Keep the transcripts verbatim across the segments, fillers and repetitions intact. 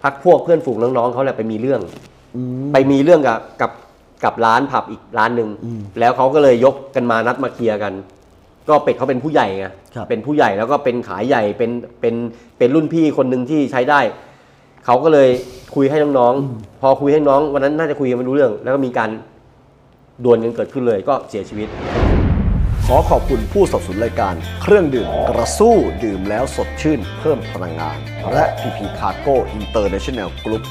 พักพวกเพื่อนฝูงน้องๆเขาเนี่ยไปมีเรื่องไปมีเรื่องกับกับกับร้านผับอีกร้านหนึ่งแล้วเขาก็เลยยกกันมานัดมาเคลียร์กันก็เป็ดเขาเป็นผู้ใหญ่ไงเป็นผู้ใหญ่แล้วก็เป็นขายใหญ่เป็นเป็นเป็นรุ่นพี่คนหนึ่งที่ใช้ได้เขาก็เลยคุยให้น้องๆพอคุยให้น้องวันนั้นน่าจะคุยกันไม่รู้เรื่องแล้วก็มีการดวลกันเกิดขึ้นเลยก็เสียชีวิตขอขอบคุณผู้สนับสนุนรายการเครื่องดื่มกระสู้ดื่มแล้วสดชื่นเพิ่มพลังงานและ พี พี Cargo International Group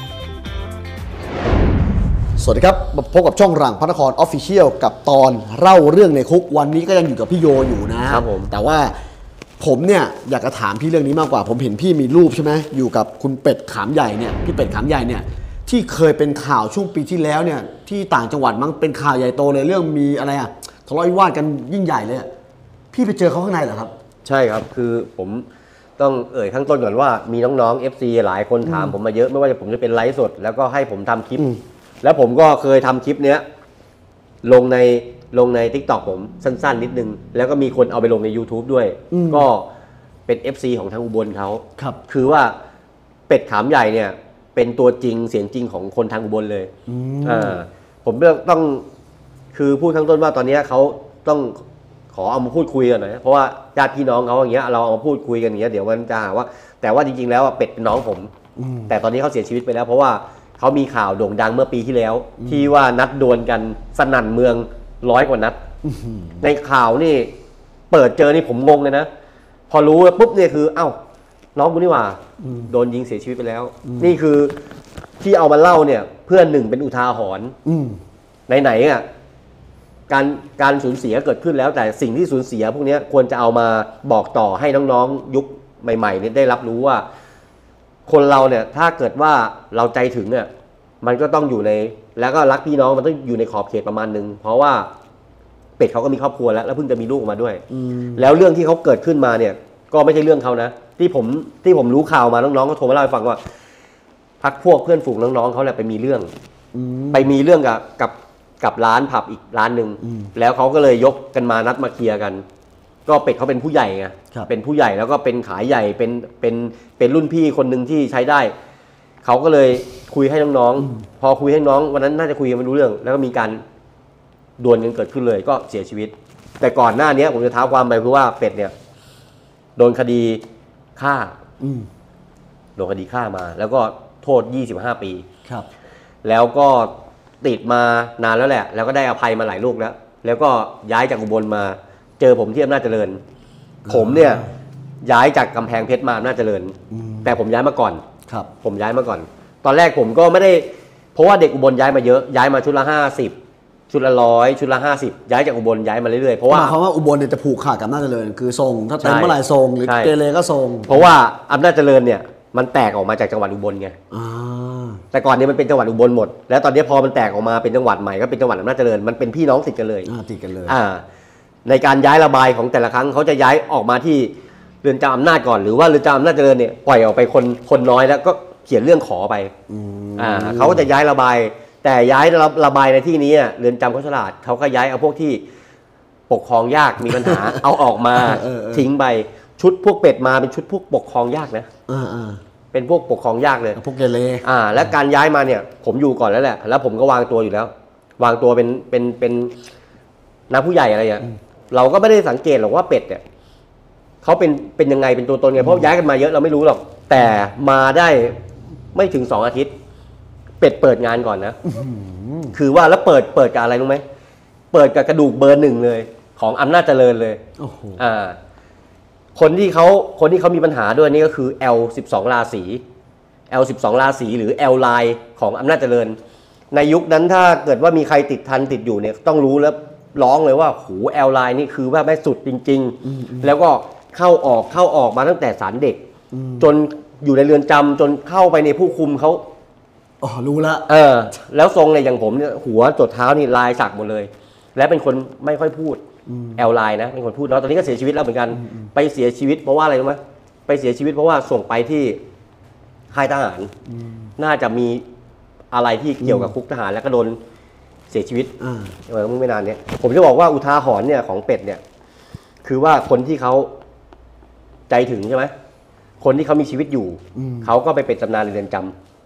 สวัสดีครับมาพบกับช่องหลังพระนคร Official กับตอนเล่าเรื่องในคุกวันนี้ก็ยังอยู่กับพี่โยอยู่นะครับผมแต่ว่าผมเนี่ยอยากจะถามพี่เรื่องนี้มากกว่าผมเห็นพี่มีรูปใช่ไหมอยู่กับคุณเป็ดขามใหญ่เนี่ยพี่เป็ดขามใหญ่เนี่ยที่เคยเป็นข่าวช่วงปีที่แล้วเนี่ยที่ต่างจังหวัดมั้งเป็นข่าวใหญ่โตเลยเรื่องมีอะไรอะทะเลาะวิวาทกันยิ่งใหญ่เลยพี่ไปเจอเขาข้างในเหรอครับใช่ครับคือผมต้องเอ่ยข้างต้นก่อนว่ามีน้องๆ เอฟ ซี หลายคนถามผมมาเยอะไม่ว่าจะผมจะเป็นไลฟ์สดแล้วก็ให้ผมทำคลิปแล้วผมก็เคยทำคลิปเนี้ยลงในลงใน TikTok ผมสั้นๆนิดนึงแล้วก็มีคนเอาไปลงใน YouTube ด้วยก็เป็น เอฟ ซี ของทางอุบลเขาครับคือว่าเป็ดขามใหญ่เนี่ยเป็นตัวจริงเสียงจริงของคนทางอุบลเลยอ่าผมต้องคือพูดข้างต้นว่าตอนนี้เขาต้องขอเอามาพูดคุยกันหน่อยเพราะว่าญาติพี่น้องเขาอย่างเงี้ยเราเอามาพูดคุยกันอย่างเงี้ยเดี๋ยวมันจะหาว่าแต่ว่าจริงๆแล้วเป็ดเป็นน้องผมแต่ตอนนี้เขาเสียชีวิตไปแล้วเพราะว่าเขามีข่าวโด่งดังเมื่อปีที่แล้วที่ว่านัดดวลกันสนั่นเมืองร้อยกว่านัดในข่าวนี่เปิดเจอนี่ผมงงเลยนะพอรู้แล้วปุ๊บเนี่ยคือเอ้าน้องกูนี่หว่าโดนยิงเสียชีวิตไปแล้วนี่คือที่เอามาเล่าเนี่ยเพื่อนหนึ่งเป็นอุทาหรณ์ไหนๆอ่ะการการสูญเสียเกิดขึ้นแล้วแต่สิ่งที่สูญเสียพวกนี้ควรจะเอามาบอกต่อให้น้องๆยุคใหม่ๆเนี่ยได้รับรู้ว่าคนเราเนี่ยถ้าเกิดว่าเราใจถึงเนี่ยมันก็ต้องอยู่ในแล้วก็รักพี่น้องมันต้องอยู่ในขอบเขตประมาณนึงเพราะว่าเป็ดเขาก็มีครอบครัวแล้วแล้วเพิ่งจะมีลูกออกมาด้วยแล้วเรื่องที่เขาเกิดขึ้นมาเนี่ยก็ไม่ใช่เรื่องเขานะที่ผมที่ผมรู้ข่าวมาน้องๆก็โทรมาเล่าให้ฟังว่าพักพวกเพื่อนฝูงน้องๆเขาเนี่ยไปมีเรื่องไปมีเรื่องกับกับกับร้านผับอีกร้านหนึ่งแล้วเขาก็เลยยกกันมานัดมาเคลียร์กันก็เป็ดเขาเป็นผู้ใหญ่ไงเป็นผู้ใหญ่แล้วก็เป็นขายใหญ่เป็นเป็นเป็นรุ่นพี่คนหนึ่งที่ใช้ได้เขาก็เลยคุยให้น้องๆพอคุยให้น้องวันนั้นน่าจะคุยกันไม่รู้เรื่องแล้วก็มีการดวลกันเกิดขึ้นเลยก็เสียชีวิตแต่ก่อนหน้านี้ผมจะท้าความไปคือว่าเป็ดเนี่ยโดนคดีฆ่าโดนคดีฆ่ามาแล้วก็โทษยี่สิบห้าปีครับแล้วก็ติดมานานแล้วแหละแล้วก็ได้อภัยมาหลายลูกแล้วแล้วก็ย้ายจากอุบลมาเจอผมที่อำนาจเจริญผมเนี่ยย้ายจากกำแพงเพชรมาอำนาจเจริญแต่ผมย้ายมาก่อนครับผมย้ายมาก่อนตอนแรกผมก็ไม่ได้เพราะว่าเด็กอุบลย้ายมาเยอะย้ายมาชุดละห้าสิบชุดละร้อยชุดละห้าสิบย้ายจากอุบลย้ายมาเรื่อยๆเพราะว่าเพราะว่าอุบลเนี่ยจะผูกขาดกับอำนาจเจริญคือทรงถ้าเต็มเมื่อไหร่ทรงหรือเกเรก็ทรงเพราะว่าอำนาจเจริญเนี่ยมันแตกออกมาจากจังหวัดอุบลไงแต่ก่อนนี้มันเป็นจังหวัดอุบลหมดแล้วตอนนี้พอมันแตกออกมาเป็นจังหวัดใหม่ก็เป็นจังหวัดอำนาจเจริญมันเป็นพี่น้องติดกันเลยติดกันเลยในการย้ายระบายของแต่ละครั้งเขาจะย้ายออกมาที่เรือนจำอำนาจก่อนหรือว่าเรือนจำอำนาจเจริญเนี่ยปล่อยออกไปคนคนน้อยแล้วก็เขียนเรื่องขอไปเขาก็จะย้ายระบายแต่ย้ายระบายในที่นี้เรือนจำเขาฉลาดเขาก็ย้ายเอาพวกที่ปกครองยากมีปัญหา เอาออกมาทิ้งไปชุดพวกเป็ดมาเป็นชุดพวกปกครองยากนะเป็นพวกปกครองยากเลยพวกเกเรอ่าและการย้ายมาเนี่ยผมอยู่ก่อนแล้วแหละแล้วผมก็วางตัวอยู่แล้ววางตัวเป็นเป็นเป็นน้าผู้ใหญ่อะไรอย่างเราก็ไม่ได้สังเกตหรอกว่าเป็ดเนี่ยเขาเป็นเป็นยังไงเป็นตัวตนไงเพราะย้ายกันมาเยอะเราไม่รู้หรอกแต่มาได้ไม่ถึงสองอาทิตย์เป็ดเปิดงานก่อนนะคือว่าแล้วเปิดเปิดกับอะไรรู้ไหมเปิดกับกระดูกเบอร์หนึ่งเลยของอำนาจเจริญเลยอ่าคนที่เขาคนที่เขามีปัญหาด้วยนี่ก็คือ แอล สิบสอง ราศี แอล สิบสอง ราศีหรือ แอล ไลน์ของอำนาจเจริญในยุคนั้นถ้าเกิดว่ามีใครติดทันติดอยู่เนี่ยต้องรู้แล้วร้องเลยว่าหู แอล ไลน์นี่คือว่าแม่สุดจริงๆแล้วก็เข้าออกเข้าออกมาตั้งแต่ศาลเด็กจนอยู่ในเรือนจำจนเข้าไปในผู้คุมเขาอ๋อรู้ละเออแล้วทรงเนี่ยอย่างผมเนี่ยหัวจดเท้านี่ลายสักหมดเลยและเป็นคนไม่ค่อยพูดแอลไลน์นะเป็นคนพูดแล้วตอนนี้ก็เสียชีวิตแล้วเหมือนกันไปเสียชีวิตเพราะว่าอะไรรู้ไหมไปเสียชีวิตเพราะว่าส่งไปที่ค่ายทหารน่าจะมีอะไรที่เกี่ยวกับคุกทหารแล้วก็โดนเสียชีวิตเมื่อไม่นานเนี้ยผมจะบอกว่าอุทาหรณ์เนี่ยของเป็ดเนี่ยคือว่าคนที่เขาใจถึงใช่ไหมคนที่เขามีชีวิตอยู่เขาก็ไปเป็นตำนานในเรือนจ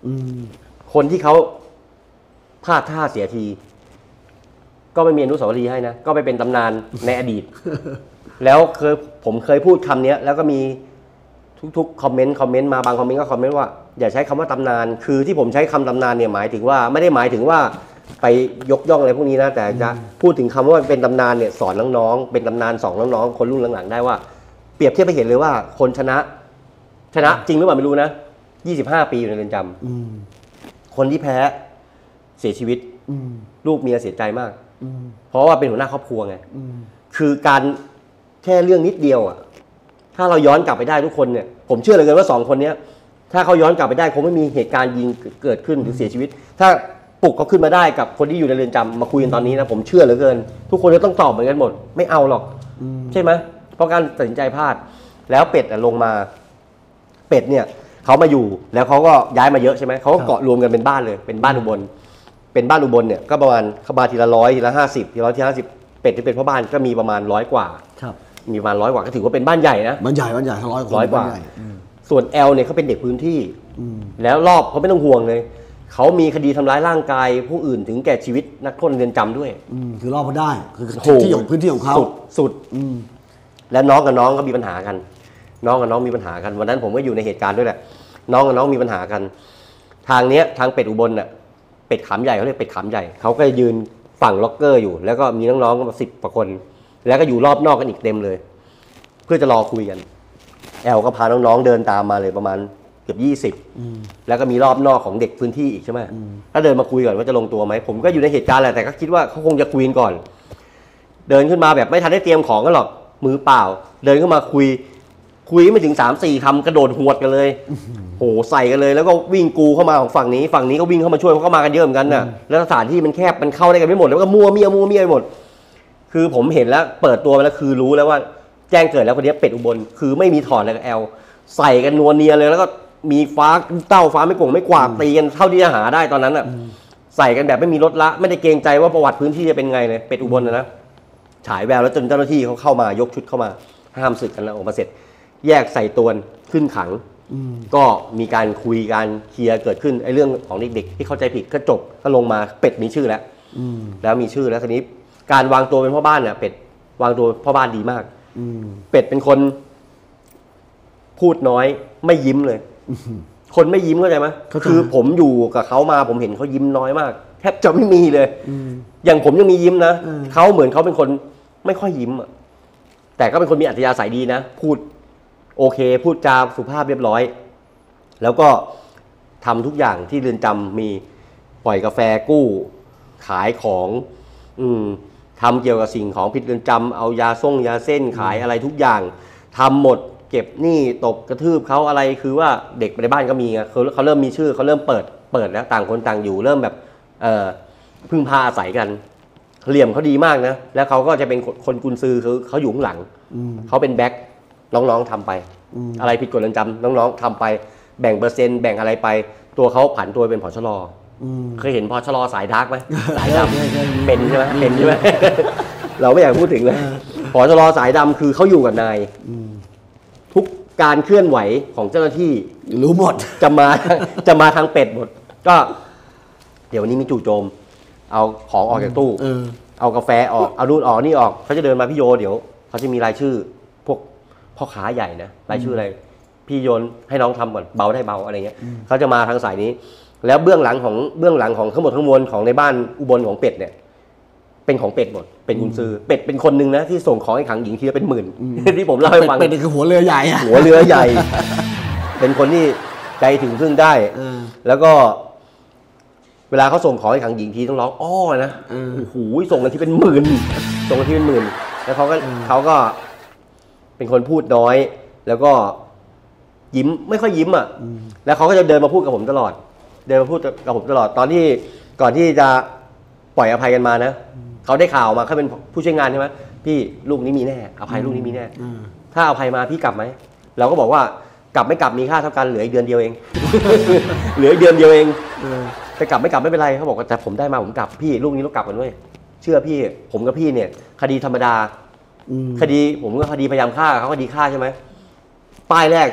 คนที่เขาพลาดท่าเสียทีก็ไม่มีอนุสาวรีย์ให้นะก็ไปเป็นตำนานในอดีต แล้วเคยผมเคยพูดคำนี้แล้วก็มีทุกๆคอมเมนต์คอมเมนต์มาบางคอมเมนต์ก็คอมเมนต์ว่าอย่าใช้คำว่าตำนานคือที่ผมใช้คำตำนานเนี่ยหมายถึงว่าไม่ได้หมายถึงว่าไปยกย่องอะไรพวกนี้นะแต่จะพูดถึงคำว่าเป็นตำนานเนี่ยสอนน้องๆเป็นตำนานสองน้องๆคนรุ่นหลังๆได้ว่าเปรียบเทียบไปเห็นเลยว่าคนชนะชนะจริงหรือเปล่าไม่รู้นะยี่สิบห้าปีอยู่ในเรือนจำคนที่แพ้เสียชีวิตลูกเมียเสียใจมากเพราะว่าเป็นหัวหน้าครอบครัวไงคือการแค่เรื่องนิดเดียวอ่ะถ้าเราย้อนกลับไปได้ทุกคนเนี่ยผมเชื่อเหลือเกินว่าสองคนนี้ถ้าเขาย้อนกลับไปได้คงไม่มีเหตุการณ์ยิงเกิดขึ้นหรือเสียชีวิตถ้าปลุกเขาขึ้นมาได้กับคนที่อยู่ในเรือนจำมาคุยกันตอนนี้นะผมเชื่อเหลือเกินทุกคนจะต้องตอบเหมือนกันหมดไม่เอาหรอกใช่ไหมเพราะการตัดสินใจพลาดแล้วเป็ดลงมาเป็ดเนี่ยเขามาอยู่แล้วเขาก็ย้ายมาเยอะใช่ไหมเขาก็เกาะรวมกันเป็นบ้านเลยเป็นบ้านอุบลเป็นบ้านอุบลเนี่ยก็ประมาณเขามาทีละร้อยทีละห้าสิบทีละร้อยทีละห้าสิบเป็ดที่เป็นพ่อบ้านก็มีประมาณร้อยกว่ามีประมาณร้อยกว่าก็ถือว่าเป็นบ้านใหญ่นะบ้านใหญ่บ้านใหญ่ร้อยคนร้อยกว่าส่วนแอลเนี่ยเขาเป็นเด็กพื้นที่แล้วรอบเขาไม่ต้องห่วงเลยเขามีคดีทำร้ายร่างกายผู้อื่นถึงแก่ชีวิตนักโทษเรือนจำด้วยคือรอบเขาได้คือที่ของพื้นที่ของเขาสุดสุดและน้องกับน้องก็มีปัญหากันน้องกับน้องมีปัญหากันวันนั้นผมก็อยู่ในเหตุการณ์ด้วยแหละน้องกับน้องมีปัญหากันทางเนี้ยทางเป็ดอุบลน่ะเป็ดขามใหญ่เขาเรียกเป็ดขามใหญ่เขาก็ยืนฝั่งล็อกเกอร์อยู่แล้วก็มีน้องๆก็มาสิบกว่าคนแล้วก็อยู่รอบนอกกันอีกเต็มเลยเพื่อจะรอคุยกันแอลก็พาน้องๆเดินตามมาเลยประมาณเกือบยี่สิบแล้วก็มีรอบนอกของเด็กพื้นที่อีกใช่ไหมก็เดินมาคุยก่อนว่าจะลงตัวไหมผมก็อยู่ในเหตุการณ์แหละแต่ก็คิดว่าเขาคงจะคุยกันก่อนเดินขึ้นมาแบบไม่ทันได้เตรียมของกันหรอกมือเปล่าเดินขึ้นมาคุยคุยไม่ถึง สามสี่ คำกระโดดหวดกันเลยโหใส่กันเลยแล้วก็วิ่งกูเข้ามาของฝั่งนี้ฝั่งนี้ก็วิ่งเข้ามาช่วยเพราะเขามากันเยอะเหมือนกันน่ะแล้วสถานที่มันแคบมันเข้าได้กันไม่หมดแล้วก็มัวเมียมัวเมียไปหมดคือผมเห็นแล้วเปิดตัวไปแล้วคือรู้แล้วว่าแจ้งเกิดแล้วคนนี้เป็ดอุบลคือไม่มีถอดอะไรกับแอลใส่กันนัวเนียเลยแล้วก็มีฟ้าเต้าฟ้าไม่โกงไม่กวาดตีกันเท่าที่จะหาได้ตอนนั้นอ่ะใส่กันแบบไม่มีลดละไม่ได้เกรงใจว่าประวัติพื้นที่จะเป็นไงเลยเป็ดอุบลนะนะฉายแววแล้วจนเจ้าหน้าที่เขาเข้ามายกชุดเข้ามาห้ามศึกกันแล้วออกมาเสร็จแยกใส่ตัวขึ้นขังก็มีการคุยการเคลียร์เกิดขึ้นไอ้เรื่องของเด็กๆที่เข้าใจผิดก็จบก็ลงมาเป็ดมีชื่อแล้วแล้วมีชื่อแล้วทีนี้การวางตัวเป็นพ่อบ้านเนี่ยเป็ดวางตัวพ่อบ้านดีมากเป็ดเป็นคนพูดน้อยไม่ยิ้มเลยคนไม่ยิ้มเข้าใจไหมคือผมอยู่กับเขามาผมเห็นเขายิ้มน้อยมากแทบจะไม่มีเลยอย่างผมยังมียิ้มนะเขาเหมือนเขาเป็นคนไม่ค่อยยิ้มอ่ะแต่ก็เป็นคนมีอัธยาศัยดีนะพูดโอเคพูดจาสุภาพเรียบร้อยแล้วก็ทำทุกอย่างที่เรือนจำมีปล่อยกาแฟกู้ขายของอืมทำเกี่ยวกับสิ่งของผิดเรือนจำเอายาส่งยาเส้นขายอะไรทุกอย่างทำหมดเก็บหนี้ตบกระทืบเขาอะไรคือว่าเด็กในบ้านก็มีไงเขาเขาเริ่มมีชื่อเขาเริ่มเปิดเปิดแล้วต่างคนต่างอยู่เริ่มแบบเอ่อพึ่งพาอาศัยกันเหลี่ยมเขาดีมากนะแล้วเขาก็จะเป็นคนกุญซือคือเขาอยู่ข้างหลังเขาเป็นแบ็คน้องๆทำไปอะไรผิดกฎเรือนจำน้องๆทำไปแบ่งเปอร์เซ็นต์แบ่งอะไรไปตัวเขาผันตัวเป็นผชรเคยเห็นผชรสายดาร์กไหมสายดำเป็นใช่ไหมเป็นใช่ไหมเราไม่อยากพูดถึงเลยผชรสายดำคือเขาอยู่กับนายทุกการเคลื่อนไหวของเจ้าหน้าที่รู้หมดจะมาจะมาทางเป็ดหมดก็เดี๋ยววันนี้มีจู่โจมเอาของออกจากตู้เอากาแฟออกเอานู่นออกนี่ออกเขาจะเดินมาพี่โยเดี๋ยวเขาจะมีรายชื่อพวกพ่อค้าใหญ่นะรายชื่ออะไรพี่โยนให้น้องทำก่อนเบาได้เบาอะไรเงี้ยเขาจะมาทางสายนี้แล้วเบื้องหลังของเบื้องหลังของทั้งหมดทั้งมวลของในบ้านอุบลของเป็ดเนี่ยเป็นของเป็ดหมดเป็นกุญซือเป็ดเป็นคนหนึ่งนะที่ส่งของให้ขังหญิงทีละเป็นหมื่นที่ผมเล่าให้ฟังเป็ดคือหัวเรือใหญ่หัวเรือใหญ่เป็นคนที่ใจถึงพึ่งได้แล้วก็เวลาเขาส่งของให้ขังหญิงทีต้องร้องอ้อนะโอ้โหส่งกันที่เป็นหมื่นส่งกันที่เป็นหมื่นแล้วเขาก็เขาก็เป็นคนพูดน้อยแล้วก็ยิ้มไม่ค่อยยิ้มอ่ะแล้วเขาก็จะเดินมาพูดกับผมตลอดเดินมาพูดกับผมตลอดตอนที่ก่อนที่จะปล่อยอภัยกันมานะเขาได้ข่าวมาเขาเป็นผู้ช่วยงานใช่ไหมพี่ลูกนี้มีแน่อภัยลูกนี้มีแน่ถ้าอภัยมาพี่กลับไหมเราก็บอกว่ากลับไม่กลับมีค่าเท่ากันเหลืออีกเดือนเดียวเอง เหลืออีกเดือนเดียวเองแต่กลับไม่กลับไม่เป็นไรเขาบอกว่าแต่ผมได้มาผมกลับพี่ลูกนี้เรากลับกันด้วยเชื่อพี่ผมกับพี่เนี่ยคดีธรรมดาคดีผมก็คดีพยายามฆ่าเขาคดีฆ่าใช่ไหมป้ายแรก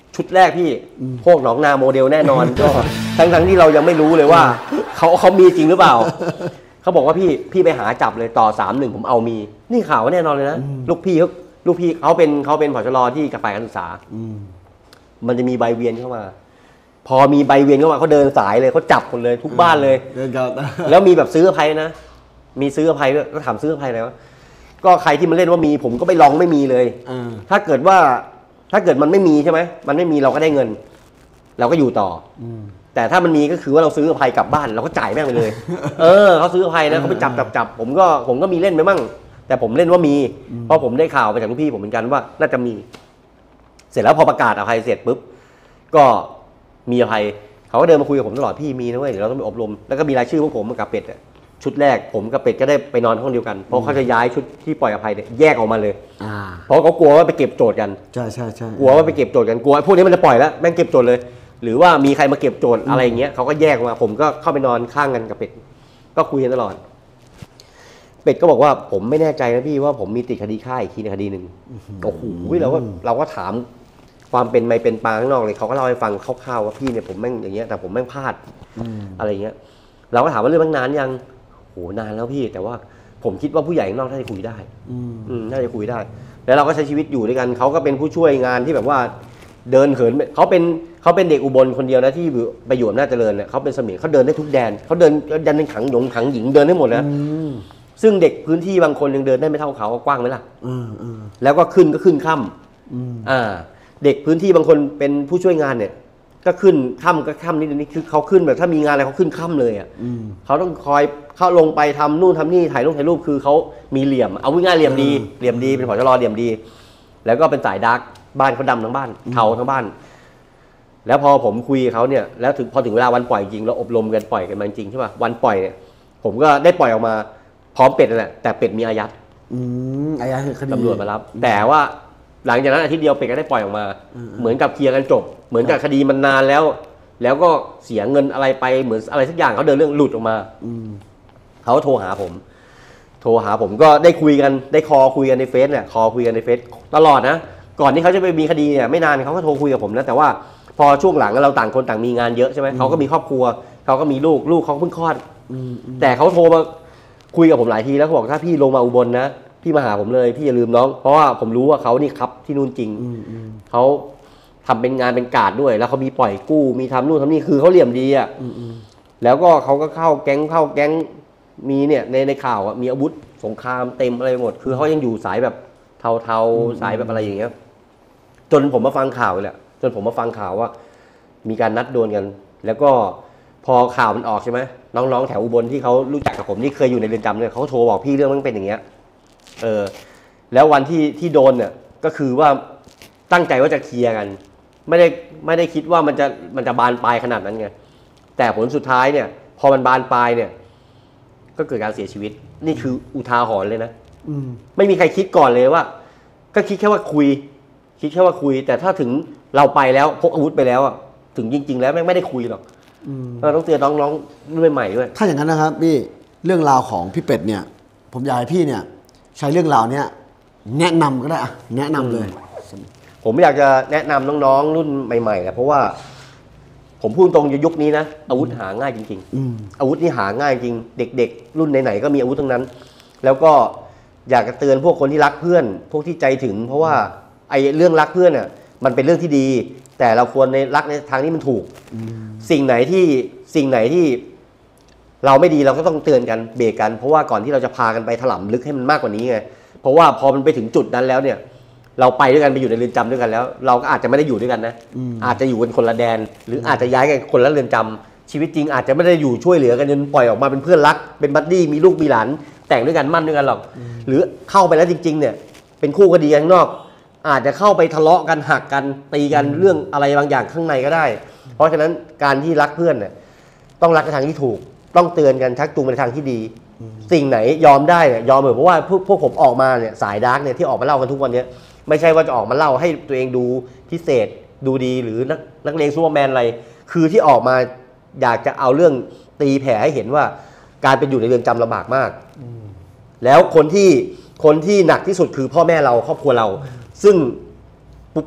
ชุดแรกพี่พวกหนองนาโมเดลแน่นอนก็ทั้งทั้งที่เรายังไม่รู้เลยว่าเขาเขามีจริงหรือเปล่าเขาบอกว่าพี่พี่ไปหาจับเลยต่อสามหนึ่งผมเอามีนี่ข่าวแน่นอนเลยนะลูกพี่เขาลูกพี่เขาเป็นเขาเป็นผอ.ชล.ที่กับฝ่ายการศึกษามันจะมีใบเวียนเข้ามาพอมีใบเวียนเข้ามาเขาเดินสายเลยเขาจับคนเลยทุกบ้านเลยแล้วมีแบบซื้ออภัยนะมีซื้ออภัยด้วยก็ถามซื้ออภัยอะไรวะก็ใครที่มันเล่นว่ามีผมก็ไปลองไม่มีเลยถ้าเกิดว่าถ้าเกิดมันไม่มีใช่ไหมมันไม่มีเราก็ได้เงินเราก็อยู่ต่อแต่ถ้ามันมีก็คือว่าเราซื้ออภัยกลับบ้านเราก็จ่ายแม่งไปเลยเออเขาซื้ออภัยนะเขาไปจับจับจับผมก็ผมก็มีเล่นไปมั่งแต่ผมเล่นว่ามีเพราะผมได้ข่าวมาจากลูกพี่ผมเหมือนกันว่าน่าจะมีเสร็จแล้วพอประกาศอภัยเสร็จปุ๊บก็มีอภัยเขาก็เดินมาคุยกับผมตลอดพี่มีนะเว้ยเดี๋ยวเราต้องไปอบรมแล้วก็มีรายชื่อพวกผมกับเป็ดชุดแรกผมกับเป็ดก็ได้ไปนอนห้องเดียวกันเพราะเขาจะย้ายชุดที่ปล่อยอภัยเนี่ยแยกออกมาเลยเพราะเขากลัวว่าไปเก็บโจทย์กันใช่ใช่ใช่กลัวว่าไปเก็บโจทย์กันกลัวพวกนี้มันจะปล่อยแล้วแม่งเก็บโจทย์เลยหรือว่ามีใครมาเก็บโจทย์อะไรอย่างเงี้ยเขาก็แยกมาผมก็เข้าไปนอนข้างกันกับเป็ดก็คุยกันตลอดเป็ดก็บอกว่าผมไม่แน่ใจนะพี่ว่าผมมีติดคดีฆ่าอีกทีในคดีหนึ่งโอ้โหเราก็เราก็ถามความเป็นไม่เป็นปลาข้างนอกเลยเขาก็เล่าให้ฟังคร่าวๆว่าพี่เนี่ยผมแม่งอย่างเงี้ยแต่ผมแม่งพลาดอะไรเงี้ยเราก็ถามว่าเรื่องมันนานยังโหนานแล้วพี่แต่ว่าผมคิดว่าผู้ใหญ่ข้างนอกน่าจะคุยได้อืมน่าจะคุยได้แล้วเราก็ใช้ชีวิตอยู่ด้วยกันเขาก็เป็นผู้ช่วยงานที่แบบว่าเดินเหินเขาเป็นเขาเป็นเด็กอุบลคนเดียวนะที่ไปอยู่อำนาจเจริญเนี่ยเขาเป็นเสมียนเขาเดินได้ทุกแดนเขาเดินยันเป็นขังหยงขังหญิงเดินได้หมดนะซึ่งเด็กพื้นที่บางคนยังเดินได้ไม่เท่าเขากว้างไหมล่ะแล้วก็ขึ้นก็ขึ้นค่ำอ่าเด็กพื้นที่บางคนเป็นผู้ช่วยงานเนี่ยก็ขึ้นค่ำก็ค่ำนิดนึงคือเขาขึ้นแบบถ้ามีงานอะไรเขาขึ้นค่ำเลยอ่ะเขาต้องคอยเข้าลงไปทำนู่นทำนี่ถ่ายรูปถ่ายรูปคือเขามีเหลี่ยมเอาง่ายๆเหลี่ยมดีเหลี่ยมดีเป็นผอ.ชล.เหลี่ยมดีแล้วก็เป็นสายดาร์กบ้านเขาดำทั้งบ้านเทาทั้งบ้านแล้วพอผมคุยกับเขาเนี่ยแล้วถึงพอถึงเวลาวันปล่อยจริงเราอบรมกันปล่อยกันมาจริงใช่ป่ะวันปล่อยเนี่ยผมก็ได้ปล่อยออกมาพร้อมเป็ดนั่นแหละแต่เป็ดมีอายัดอายัดคือคดีตำรวจมารับแต่ว่าหลังจากนั้นอาทิตย์เดียวเป็ดก็ได้ปล่อยออกมาเหมือนกับเคลียร์กันจบเหมือนกับคดีมันนานแล้วแล้วก็เสียเงินอะไรไปเหมือนอะไรสักอย่างเขาเดินเรื่องหลุดออกมาเขาโทรหาผมโทรหาผมก็ได้คุยกันได้คอคุยกันในเฟซเนี่ยคอคุยกันในเฟซตลอดนะก่อนที่เขาจะไปมีคดีเนี่ยไม่นานเขาก็โทรคุยกับผมนะแต่ว่าพอช่วงหลังเราต่างคนต่างมีงานเยอะใช่ไหมเขาก็มีครอบครัวเขาก็มีลูกลูกเขาเพิ่งคลอดแต่เขาโทรมาคุยกับผมหลายทีแล้วเขาบอกถ้าพี่ลงมาอุบลนะพี่มาหาผมเลยพี่อย่าลืมน้องเพราะว่าผมรู้ว่าเขานี่ครับที่นู่นจริงเขาทำเป็นงานเป็นการ์ดด้วยแล้วเขามีปล่อยกู้มีทำนู่นทำนี่คือเขาเหลี่ยมดีอ่ะแล้วก็เขาก็เข้าแก๊งเข้าแก๊งมีเนี่ยในในข่าวมีอาวุธสงครามเต็มอะไรหมดคือเขายังอยู่สายแบบเทาๆสายแบบอะไรอย่างเงี้ยจนผมมาฟังข่าวเลยแหละจนผมมาฟังข่าวว่ามีการนัดดวลกันแล้วก็พอข่าวมันออกใช่ไหมน้องๆแถวอุบลที่เขารู้จักกับผมที่เคยอยู่ในเรือนจำเนี่ยเขาโทรบอกพี่เรื่องมันเป็นอย่างเงี้ยเออแล้ววันที่ที่โดนเนี่ยก็คือว่าตั้งใจว่าจะเคลียร์กันไม่ได้ไม่ได้คิดว่ามันจะมันจะบานปลายขนาดนั้นไงแต่ผลสุดท้ายเนี่ยพอมันบานปลายเนี่ยก็เกิดการเสียชีวิตนี่คืออุทาหรณ์เลยนะไม่มีใครคิดก่อนเลยว่าก็คิดแค่ว่าคุยคิดแค่ว่าคุยแต่ถ้าถึงเราไปแล้วพกอาวุธไปแล้วอ่ะถึงจริงๆแล้วไม่ได้คุยหรอกเราต้องเตือนน้องๆรุ่นใหม่ด้วยถ้าอย่างนั้นนะครับพี่เรื่องราวของพี่เป็ดเนี่ยผมอยากให้พี่เนี่ยใช้เรื่องราวเนี้ยแนะนำก็ได้อะแนะนำเลยผมอยากจะแนะนำน้องๆรุ่นใหม่ๆแหละเพราะว่าผมพูดตรงยุคนี้นะอาวุธหาง่ายจริงๆอาวุธนี่หาง่ายจริงเด็กๆรุ่นไหนๆก็มีอาวุธทั้งนั้นแล้วก็อยากจะเตือนพวกคนที่รักเพื่อนพวกที่ใจถึงเพราะว่าไอ้เรื่องรักเพื่อนน่ะมันเป็นเรื่องที่ดีแต่เราควรในรักในทางที่มันถูกสิ่งไหนที่สิ่งไหนที่เราไม่ดีเราก็ต้องเตือนกันเบรกกันเพราะว่าก่อนที่เราจะพากันไปถล่มลึกให้มันมากกว่านี้ไงเพราะว่าพอมันไปถึงจุดนั้นแล้วเนี่ยเราไปด้วยกันไปอยู่ในเรือนจำด้วยกันแล้วเราก็อาจจะไม่ได้อยู่ด้วยกันนะอาจจะอยู่กันคนละแดนหรืออาจจะย้ายกันคนละเรือนจำชีวิตจริงอาจจะไม่ได้อยู่ช่วยเหลือกันจนปล่อยออกมาเป็นเพื่อนรักเป็นบัดดี้มีลูกมีหลานแต่งด้วยกันมั่นด้วยกันหรอกหรือเข้าไปแล้วจริงๆเนี่ยเป็นคู่คดีข้างนอกอาจจะเข้าไปทะเลาะกันหักกันตีกันเรื่องอะไรบางอย่างข้างในก็ได้เพราะฉะนั้นการที่รักเพื่อนเนี่ยต้องรักในทางที่ถูกต้องเตือนกันชักจูงไปในทางที่ดีสิ่งไหนยอมได้เนี่ยยอมเถอะเพราะว่าพวกพวกผมออกมาเนี่ยสายดาร์กเนี่ยที่ออกมาเล่ากันทุกวันนี้ไม่ใช่ว่าจะออกมาเล่าให้ตัวเองดูพิเศษดูดีหรือนักนักเลงซูเปอร์แมนอะไรคือที่ออกมาอยากจะเอาเรื่องตีแผ่ให้เห็นว่าการเป็นอยู่ในเรือนจำลำบากมากแล้วคนที่คนที่หนักที่สุดคือพ่อแม่เราครอบครัวเราซึ่งป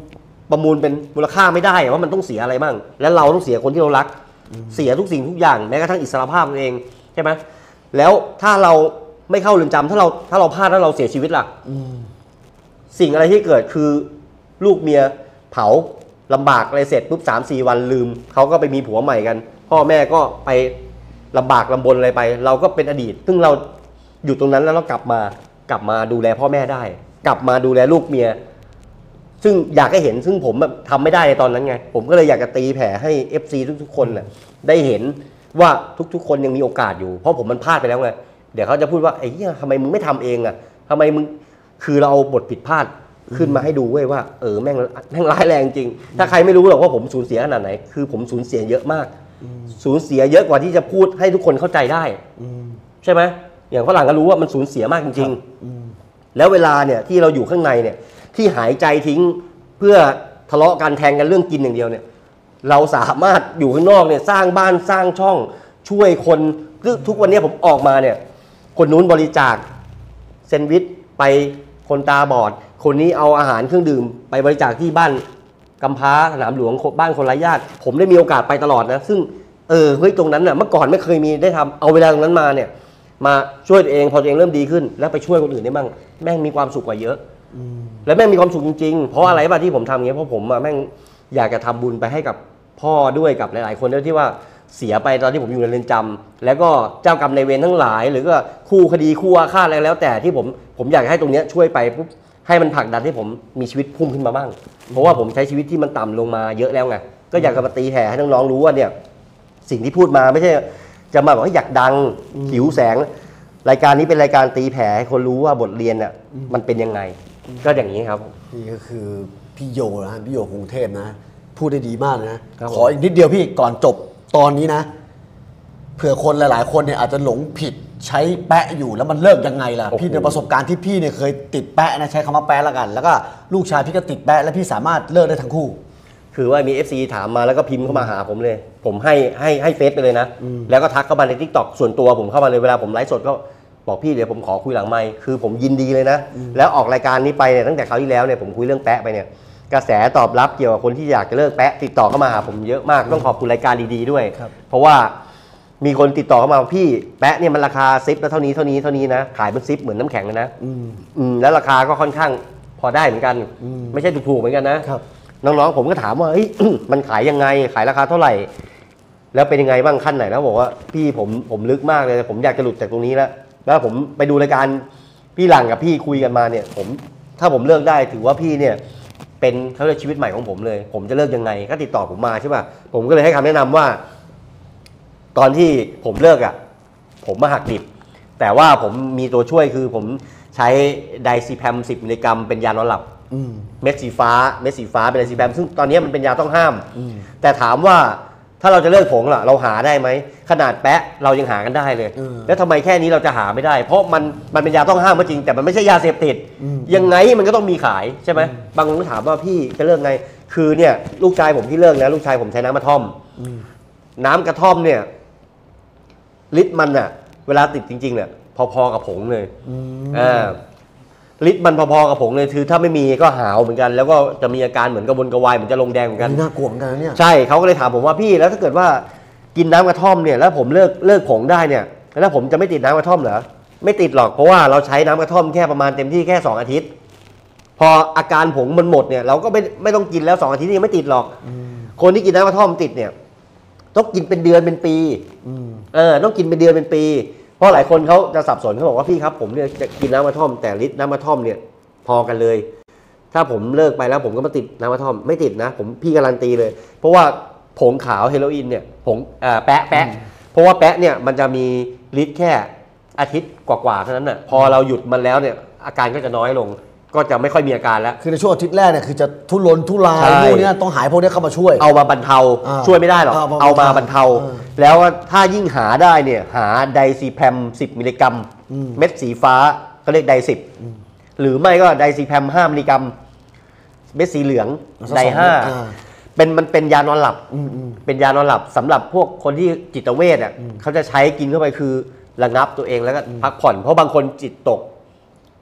ประมูลเป็นมูลค่าไม่ได้ว่ามันต้องเสียอะไรบ้างและเราต้องเสียคนที่เรารักเสียทุกสิ่งทุกอย่างแม้กระทั่งอิสรภาพตัวเองใช่ไหมแล้วถ้าเราไม่เข้าเรือนจำถ้าเราถ้าเราพลาดแล้วเราเสียชีวิตล่ะสิ่งอะไรที่เกิดคือลูกเมียเผาลำบากอะไรเสร็จปุ๊บสามสี่วันลืมเขาก็ไปมีผัวใหม่กันพ่อแม่ก็ไปลำบากลำบนอะไรไป เราก็เป็นอดีตซึ่งเราอยู่ตรงนั้นแล้วเรากลับมากลับมาดูแลพ่อแม่ได้ กลับมาดูแลลูกเมียซึ่งอยากให้เห็นซึ่งผมแบบทำไม่ได้ในตอนนั้นไงผมก็เลยอยากจะตีแผ่ให้ เอฟ ซี ทุกๆคนน่ะได้เห็นว่าทุกๆคนยังมีโอกาสอยู่เพราะผมมันพลาดไปแล้วไงเดี๋ยวเขาจะพูดว่าไอ้เหี้ยทำไมมึงไม่ทำเองอ่ะทำไมมึงคือเราเอาบทผิดพลาดขึ้นมาให้ดูเว้ยว่าเออแม่งแม่งร้ายแรงจริงถ้าใครไม่รู้หรอกว่าผมสูญเสียขนาดไหนคือผมสูญเสียเยอะมากสูญเสียเยอะกว่าที่จะพูดให้ทุกคนเข้าใจได้ใช่ไหมอย่างฝรั่งก็รู้ว่ามันสูญเสียมากจริงๆแล้วเวลาเนี่ยที่เราอยู่ข้างในเนี่ยที่หายใจทิ้งเพื่อทะเลาะกันแทงกันเรื่องกินอย่างเดียวเนี่ยเราสามารถอยู่ข้างนอกเนี่ยสร้างบ้านสร้างช่องช่วยคนทุกวันนี้ผมออกมาเนี่ยคนนู้นบริจาคแซนด์วิชไปคนตาบอดคนนี้เอาอาหารเครื่องดื่มไปบริจาคที่บ้านกำพร้าสนามหลวงบ้านคนไร้ญาติผมได้มีโอกาสไปตลอดนะซึ่งเออเฮ้ยตรงนั้นน่ะเมื่อก่อนไม่เคยมีได้ทำเอาเวลาตรงนั้นมาเนี่ยมาช่วยตัวเองพอตัวเองเริ่มดีขึ้นแล้วไปช่วยคนอื่นได้บ้างแม่งมีความสุขกว่าเยอะแล้วแม่งมีความสุขจริงๆเพราะอะไรบ้างที่ผมทำอย่างเงี้ยเพราะผมแม่งอยากจะทำบุญไปให้กับพ่อด้วยกับหลายๆคนด้วยที่ว่าเสียไปตอนที่ผมอยู่ในเรือนจำแล้วก็เจ้ากรรมนายเวรทั้งหลายหรือก็คู่คดีคู่อาฆาตอะไรแล้วแต่ที่ผมผมอยากให้ตรงเนี้ยช่วยไปปุ๊บให้มันผลักดันให้ผมมีชีวิตพุ่งขึ้นมาบ้างเพราะว่าผมใช้ชีวิตที่มันต่ำลงมาเยอะแล้วไงก็อยากจะมาตีแผ่ให้น้องๆรู้ว่าเนี่ยสิ่งที่พูดมาไม่ใช่จะมาบอกว่าอยากดังหิวแสงรายการนี้เป็นรายการตีแผ่ให้คนรู้ว่าบทเรียนอ่ะมันเป็นยังไงก็อย่างนี้ครับนี่ก็คือพี่โยนะพี่โยกรุงเทพนะพูดได้ดีมากนะขออีกนิดเดียวพี่ก่อนจบตอนนี้นะเผื่อคนหลายๆคนเนี่ยอาจจะหลงผิดใช้แปะอยู่แล้วมันเลิกยังไงล่ะพี่ในประสบการณ์ที่พี่เนี่ยเคยติดแปะนะใช้คำว่าแปะละกันแล้วก็ลูกชายพี่ก็ติดแปะแล้วพี่สามารถเลิกได้ทั้งคู่คือว่ามี เอฟ ซี ถามมาแล้วก็พิมพ์เข้ามาหาผมเลยผมให้ให้ให้เฟซไปเลยนะแล้วก็ทักเข้ามาใน ทิกต็อก ส่วนตัวผมเข้ามาเลยเวลาผมไลฟ์สดก็บอกพี่เดี๋ยวผมขอคุยหลังไมค์คือผมยินดีเลยนะแล้วออกรายการนี้ไปเนี่ยตั้งแต่คราวที่แล้วเนี่ยผมคุยเรื่องแปะไปเนี่ยกระแสตอบรับเกี่ยวกับคนที่อยากจะเลิกแปะติดต่อเข้ามาหาผมเยอะมากต้องขอบคุณรายการดีๆด้วยเพราะว่ามีคนติดต่อเข้ามาพี่แปะเนี่ยมันราคาซิปแล้วเท่านี้เท่านี้เท่านี้นะขายเป็นซิปเหมือนน้ำแข็งเลยนะอืมแล้วราคาก็ค่อนข้างพอได้เหมือนกันไม่ใช่ถูกๆเหมือนกันนะน้องๆผมก็ถามว่าเฮ้ย มันขายยังไงขายราคาเท่าไหร่แล้วเป็นยังไงบ้างขั้นไหนแล้วบอกว่าพี่ผมผมลึกมากเลยผมอยากจะหลุดจากตรงนี้แล้วแล้วผมไปดูรายการพี่หลังกับพี่คุยกันมาเนี่ยผมถ้าผมเลิกได้ถือว่าพี่เนี่ยเป็นเขาเรียกชีวิตใหม่ของผมเลยผมจะเลิกยังไงก็ติดต่อผมมาใช่ป่ะผมก็เลยให้คำแนะนำว่าตอนที่ผมเลิกอ่ะผมมาหักดิบแต่ว่าผมมีตัวช่วยคือผมใช้ไดซีแพมสิบมิลลิกรัมเป็นยานอนหลับเม็ดสีฟ้าเม็ดสีฟ้าเป็นไดซีแพมซึ่งตอนนี้มันเป็นยาต้องห้ามแต่ถามว่าถ้าเราจะเลิกผงล่ะเราหาได้ไหมขนาดแปะเรายังหากันได้เลยแล้วทำไมแค่นี้เราจะหาไม่ได้เพราะมันมันเป็นยาต้องห้ามก็จริงแต่มันไม่ใช่ยาเสพติดยังไงมันก็ต้องมีขายใช่ไหมบางคนก็ถามว่าพี่จะเลิกไงคือเนี่ยลูกชายผมที่เลิกนะลูกชายผมใช้น้ำกระท่อมน้ำกระท่อมเนี่ยลิตรมันอะเวลาติดจริงๆเนี่ยพอๆกับผงเลยอ่าลิตรมันพอๆกับผงเลยคือถ้าไม่มีก็หาวเหมือนกันแล้วก็จะมีอาการเหมือนกระวนกระวายเหมือนจะลงแดงเหมือนกันน่ากลัวเหมือนกันเนี่ยใช่เขาก็เลยถามผมว่าพี่แล้วถ้าเกิดว่ากินน้ำกระท่อมเนี่ยแล้วผมเลิกเลิกผงได้เนี่ยแล้วผมจะไม่ติดน้ำกระท่อมเหรอไม่ติดหรอกเพราะว่าเราใช้น้ำกระท่อมแค่ประมาณเต็มที่แค่สองอาทิตย์พออาการผงมันหมดเนี่ยเราก็ไม่ไม่ต้องกินแล้วสองอาทิตย์นี่ไม่ติดหรอกคนที่กินน้ำกระท่อมติดเนี่ยต้องกินเป็นเดือนเป็นปีเออต้องกินเป็นเดือนเป็นปีเพราะหลายคนเขาจะสับสนเขาบอกว่าพี่ครับผมเนี่ยจะกินน้ำกระท่อมแต่ลิตรน้ำกระท่อมเนี่ยพอกันเลยถ้าผมเลิกไปแล้วผมก็มาติดน้ำกระท่อมไม่ติดนะผมพี่การันตีเลยเพราะว่าผงขาวเฮโรอีนเนี่ยผงอ่าแปะแปะเพราะว่าแปะเนี่ยมันจะมีลิตรแค่อาทิตย์กว่าๆเท่านั้นน่ะพอเราหยุดมันแล้วเนี่ยอาการก็จะน้อยลงก็จะไม่ค่อยมีอาการแล้วคือในช่วงอาทิตย์แรกเนี่ยคือจะทุรนทุรายพวกนี้ต้องหายพวกนี้เข้ามาช่วยเอามาบรรเทาช่วยไม่ได้หรอกเอามาบรรเทาแล้วถ้ายิ่งหาได้เนี่ยหาไดซีแพมสิบมิลลิกรัมเม็ดสีฟ้าเขาเรียกไดสิบหรือไม่ก็ไดซีแพมห้ามิลลิกรัมเม็ดสีเหลืองไดห้าเป็นมันเป็นยานอนหลับเป็นยานอนหลับสำหรับพวกคนที่จิตเวชอ่ะเขาจะใช้กินเข้าไปคือระงับตัวเองแล้วก็พักผ่อนเพราะบางคนจิตตก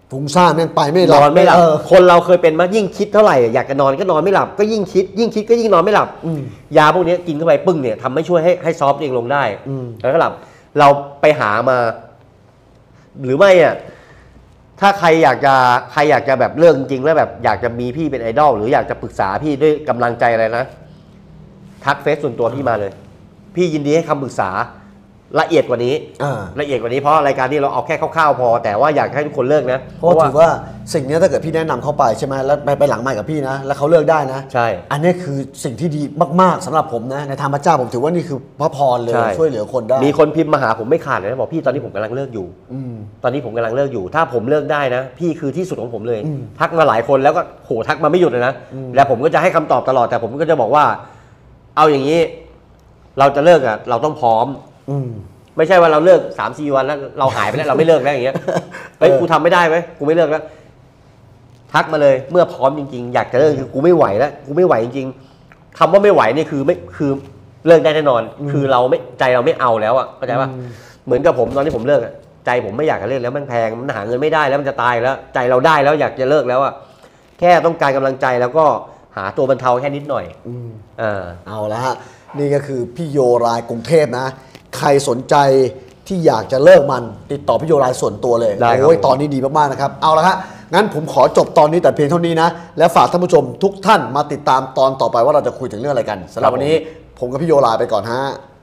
ฟุ้งซ่านแม่งไปไม่หนลับอนไม่หลับเออคนเราเคยเป็นมายิ่งคิดเท่าไหร่อยากจะนอนก็นอนไม่หลับก็ยิ่งคิด ยิ่งคิดก็ยิ่งนอนไม่หลับยาพวกนี้กินเข้าไปปึ้งเนี่ยทำให้ช่วยให้ให้ซอฟต์เองลงได้แล้วก็หลับเราไปหามา หรือไม่อ่ะถ้าใครอยากจะใครอยากจะแบบเลิกจริงๆแล้วแบบอยากจะมีพี่เป็นไอดอลหรืออยากจะปรึกษาพี่ด้วยกำลังใจอะไรนะทักเฟซส่วนตัวพี่มาเลย พี่ยินดีให้คำปรึกษาละเอียดกว่านี้อ่าละเอียดกว่านี้เพราะรายการนี้เราเอาแค่คร่าวๆพอ แต่ว่าอยากให้ทุกคนเลิกนะเพราะถือว่าสิ่งนี้ถ้าเกิดพี่แนะนำเข้าไปใช่ไหมแล้วไปไปหลังไมค์กับพี่นะ แล้วเขาเลิกได้นะใช่อันนี้คือสิ่งที่ดีมากๆสำหรับผมนะในทางพระเจ้าผมถือว่านี่คือพระพรเลยใช่ช่วยเหลือคนได้มีคนพิมพ์มาหาผมไม่ขาดเลยนะบอกพี่ตอนนี้ผมกำลังเลิกอยู่ตอนนี้ผมกำลังเลิกอยู่ ถ้าผมเลิกได้นะ พี่คือที่สุดของผมเลย ทักมาหลายคนแล้วก็โหทักมาไม่หยุดเลยนะแล้วผมก็จะให้คำตอบตลอดแต่ผมก็จะบอกว่า เอาอย่างนี้ เราจะเลิกอ่ะเราต้องพร้อมอืมไม่ใช่ว่าเราเลิกสามสี่วันแล้วเราหายไปแล้วเราไม่เลิกแล้วอย่างเงี้ยเฮ้ยกูทำไม่ได้ไหมกูไม่เลิกแล้วทักมาเลยเมื่อพร้อมจริงๆอยากจะเลิกคือกูไม่ไหวแล้วกูไม่ไหวจริงๆคำว่าไม่ไหวนี่คือไม่คือเลิกได้แน่นอน คือเราไม่ใจเราไม่เอาแล้วอ่ะเข้าใจป่ะเหมือนกับผมตอนที่ผมเลิกใจผมไม่อยากจะเลิกแล้วมันแพงมันหาเงินไม่ได้แล้วมันจะตายแล้ว ใจเราได้แล้วอยากจะเลิกแล้วอ่ะแค่ต้องการกำลังใจแล้วก็หาตัวบรรเทาแค่นิดหน่อยอ่าเอาละฮะนี่ก็คือพี่โยรายกรุงเทพนะใครสนใจที่อยากจะเลิกมันติดต่อพี่โยรายส่วนตัวเลยได้ครับโอ้ยตอนนี้ดีมากๆนะครับเอาละฮะงั้นผมขอจบตอนนี้แต่เพียงเท่านี้นะและฝากท่านผู้ชมทุกท่านมาติดตามตอนต่อไปว่าเราจะคุยถึงเรื่องอะไรกันสำหรับวันนี้ผมกับพี่โยรายไปก่อนฮะ